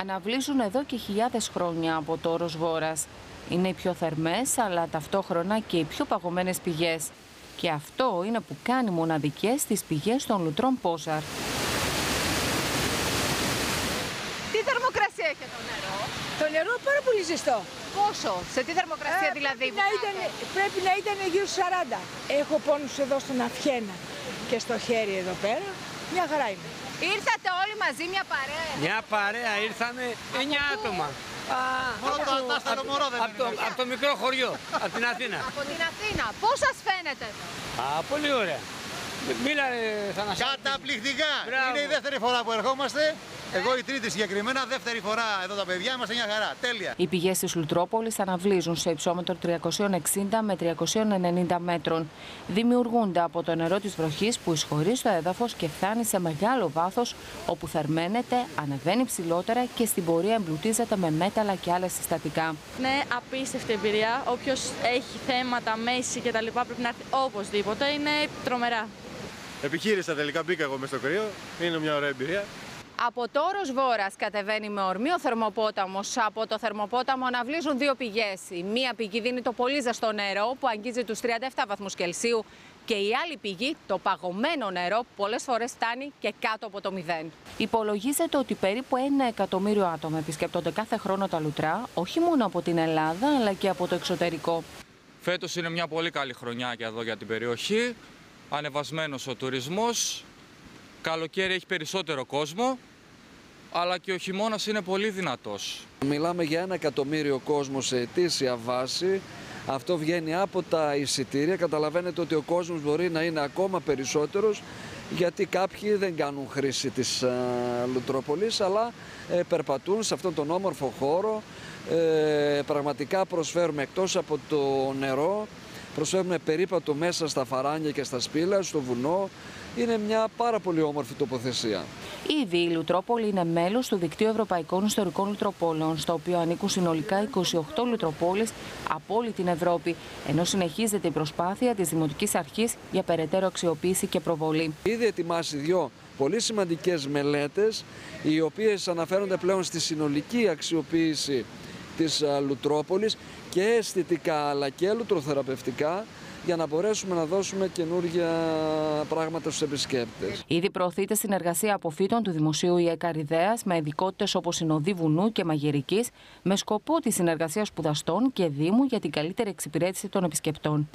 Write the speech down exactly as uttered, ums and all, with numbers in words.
αναβλύζουν εδώ και χιλιάδες χρόνια από το όρος Βόρας. Είναι οι πιο θερμές, αλλά ταυτόχρονα και οι πιο παγωμένες πηγές. Και αυτό είναι που κάνει μοναδικές τις πηγές των λουτρών Πόσαρ. Τι θερμοκρασία έχει το νερό? Το νερό πάρα πολύ ζεστό. Πόσο? Σε τι θερμοκρασία Ε, δηλαδή? Πρέπει να, ήταν, πρέπει να ήταν γύρω στους σαράντα. Έχω πόνους εδώ στον αφιένα και στο χέρι εδώ πέρα. Μια χαρά είναι. Ήρθατε όλοι μαζί μια παρέα? Μια παρέα ήρθαμε εννιά άτομα. Α, Μόνο το ατάσταλο μωρό δεν από, το, από το μικρό χωριό, από την Αθήνα. Από την Αθήνα. Πώς σας φαίνεται? Α, πολύ ωραία. Μίλα, Θανάση. Καταπληκτικά! Μπράβο. Είναι η δεύτερη φορά που ερχόμαστε. Εγώ η τρίτη συγκεκριμένα, δεύτερη φορά εδώ τα παιδιά είμαστε μια χαρά. Τέλεια. Οι πηγές της Λουτρόπολης αναβλύζουν σε υψόμετρο τριακόσια εξήντα με τριακόσια ενενήντα μέτρων. Δημιουργούνται από το νερό της βροχής που εισχωρεί στο έδαφος και φτάνει σε μεγάλο βάθος, όπου θερμαίνεται, ανεβαίνει ψηλότερα και στην πορεία εμπλουτίζεται με μέταλλα και άλλα συστατικά. Είναι απίστευτη εμπειρία. Όποιος έχει θέματα, μέση κτλ. Πρέπει να έρθει οπωσδήποτε. Είναι τρομερά. Επιχείρησα τελικά, μπήκα εγώ μες στο κρύο. Είναι μια ωραία εμπειρία. Από το όρος Βόρας κατεβαίνει με ορμή ο θερμοπόταμος. Από το θερμοπόταμο αναβλύζουν δύο πηγές. Η μία πηγή δίνει το πολύ ζεστό νερό που αγγίζει τους τριάντα επτά βαθμούς Κελσίου και η άλλη πηγή, το παγωμένο νερό, πολλές φορές φτάνει και κάτω από το μηδέν. Υπολογίζεται ότι περίπου ένα εκατομμύριο άτομα επισκέπτονται κάθε χρόνο τα λουτρά, όχι μόνο από την Ελλάδα αλλά και από το εξωτερικό. Φέτος είναι μια πολύ καλή χρονιά και εδώ για την περιοχή. Ανεβασμένος ο τουρισμός. Καλοκαίρι έχει περισσότερο κόσμο, αλλά και ο χειμώνας είναι πολύ δυνατός. Μιλάμε για ένα εκατομμύριο κόσμο σε ετήσια βάση. Αυτό βγαίνει από τα εισιτήρια. Καταλαβαίνετε ότι ο κόσμος μπορεί να είναι ακόμα περισσότερος, γιατί κάποιοι δεν κάνουν χρήση της α, Λουτρόπολης, αλλά ε, περπατούν σε αυτόν τον όμορφο χώρο. Ε, πραγματικά προσφέρουμε, εκτός από το νερό, προσφέρουμε περίπατο μέσα στα φαράνια και στα σπήλαια, στο βουνό. Είναι μια πάρα πολύ όμορφη τοποθεσία. Ήδη η Λουτρόπολη είναι μέλος του Δικτύου Ευρωπαϊκών Ιστορικών Λουτροπόλεων, στο οποίο ανήκουν συνολικά είκοσι οκτώ λουτροπόλεις από όλη την Ευρώπη, ενώ συνεχίζεται η προσπάθεια της Δημοτικής Αρχής για περαιτέρω αξιοποίηση και προβολή. Ήδη ετοιμάσει δύο πολύ σημαντικές μελέτες, οι οποίες αναφέρονται πλέον στη συνολική αξιοποίηση της Λουτρόπολης και αισθητικά αλλά και λουτροθεραπευτικά, για να μπορέσουμε να δώσουμε καινούργια πράγματα στους επισκέπτες. Ήδη προωθείται συνεργασία αποφύτων του Δημοσίου ΙΕ Καριδαίας με ειδικότητες όπως συνοδοί βουνού και μαγειρικής, με σκοπό τη συνεργασία σπουδαστών και Δήμου για την καλύτερη εξυπηρέτηση των επισκεπτών.